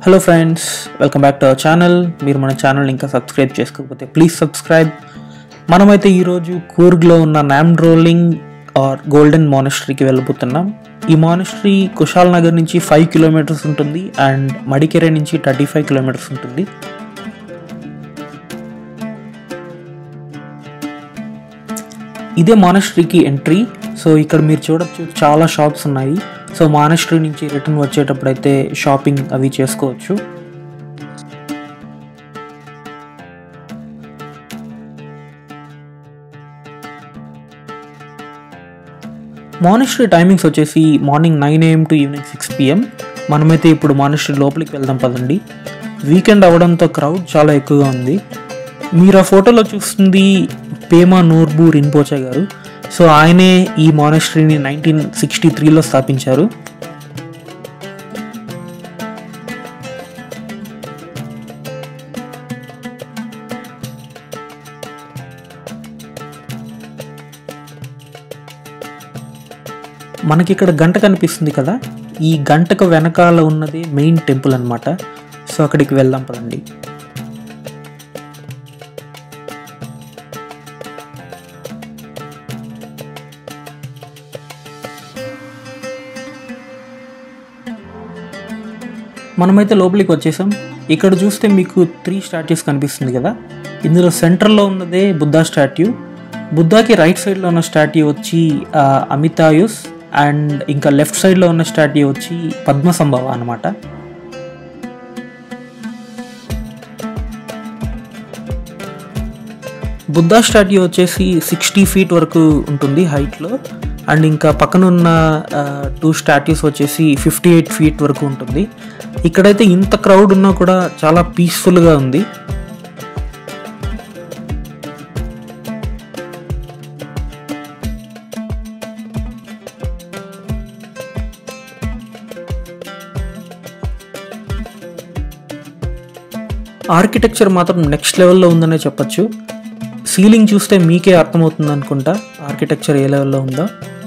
Hello friends, welcome back to our channel. మీరు మన channel ఇంకా సబ్స్క్రైబ్ చేసుకోకపోతే ప్లీజ్ సబ్స్క్రైబ్. మనమైతే ఈరోజు కూర్గ్లో ఉన్న నామ్డ్రోలింగ్ ఆర్ గోల్డెన్ మానస్టరీకి వెళ్ళబోతున్నాం. ఈ మానస్టరీ కుషాల్ నగర్ నుంచి 5 కిలోమీటర్స్ ఉంటుంది అండ్ మడికేరే నుంచి 35 కిలోమీటర్స్ ఉంటుంది. ఇదే మానస్టరీకి ఎంట్రీ. సో ఇక్కడ మీరు చూడొచ్చు చాలా షాప్స్ ఉన్నాయి. సో మానస్టరీ నుంచి రిటర్న్ వచ్చేటప్పుడు అయితే షాపింగ్ అవి చేసుకోవచ్చు. మానస్టరీ టైమింగ్స్ వచ్చేసి morning 9 AM to evening 6 PM. మనమైతే ఇప్పుడు మానస్టరీ లోపలికి వెళ్దాం పదండి. వీకెండ్ అవడంతో క్రౌడ్ చాలా ఎక్కువగా ఉంది. మీరు ఆ ఫోటోలో చూస్తుంది పేమా నోర్బు రింపోచే గారు. సో ఆయనే ఈ మానస్టరీని 1963లో స్థాపించారు. మనకి ఇక్కడ గంట కనిపిస్తుంది కదా, ఈ గంటకు వెనకాల ఉన్నది మెయిన్ టెంపుల్ అన్నమాట. సో అక్కడికి వెళ్దాం పదండి. మనమైతే లోపలికి వచ్చేసాం. ఇక్కడ చూస్తే మీకు 3 స్టాట్యూస్ కనిపిస్తుంది కదా, ఇందులో సెంటర్లో ఉన్నదే బుద్ధా స్టాట్యూ. బుద్ధాకి రైట్ సైడ్లో ఉన్న స్టాట్యూ వచ్చి అమితాయుస్ అండ్ ఇంకా లెఫ్ట్ సైడ్లో ఉన్న స్టాట్యూ వచ్చి పద్మసంభవ అన్నమాట. బుద్ధా స్టాట్యూ వచ్చేసి 60 feet వరకు ఉంటుంది హైట్లో అండ్ ఇంకా పక్కన ఉన్న 2 స్టాట్యూస్ వచ్చేసి 58 feet వరకు ఉంటుంది. ఇక్కడైతే ఇంత క్రౌడ్ ఉన్నా కూడా చాలా పీస్ఫుల్గా ఉంది. ఆర్కిటెక్చర్ మాత్రం నెక్స్ట్ లెవెల్లో ఉందనే చెప్పచ్చు. సీలింగ్ చూస్తే మీకే అర్థమవుతుంది అనుకుంటా ఆర్కిటెక్చర్ ఏ లెవెల్లో ఉందో.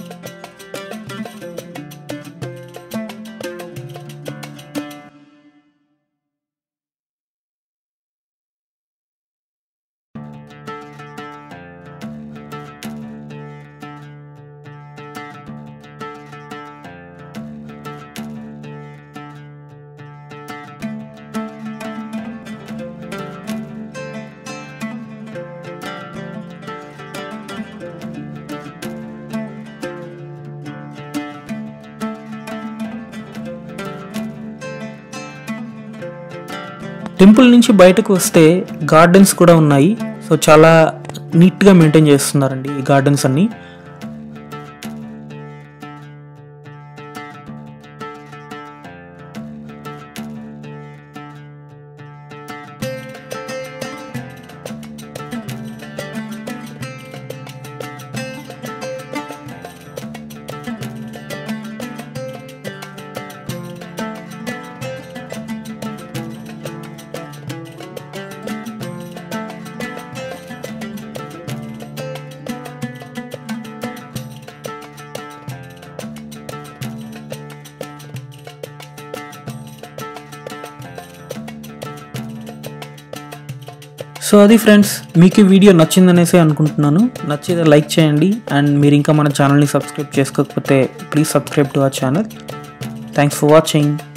టెంపుల్ నుంచి బయటకు వస్తే గార్డెన్స్ కూడా ఉన్నాయి. సో చాలా నీట్గా మెయింటైన్ చేస్తున్నారండి ఈ గార్డెన్స్ అన్నీ. సో అది ఫ్రెండ్స్, మీకు ఈ వీడియో నచ్చిందనేసి అనుకుంటున్నాను. నచ్చితే లైక్ చేయండి అండ్ మీరు ఇంకా మన ఛానల్ని సబ్స్క్రైబ్ చేసుకోకపోతే please subscribe to our channel. Thanks for watching.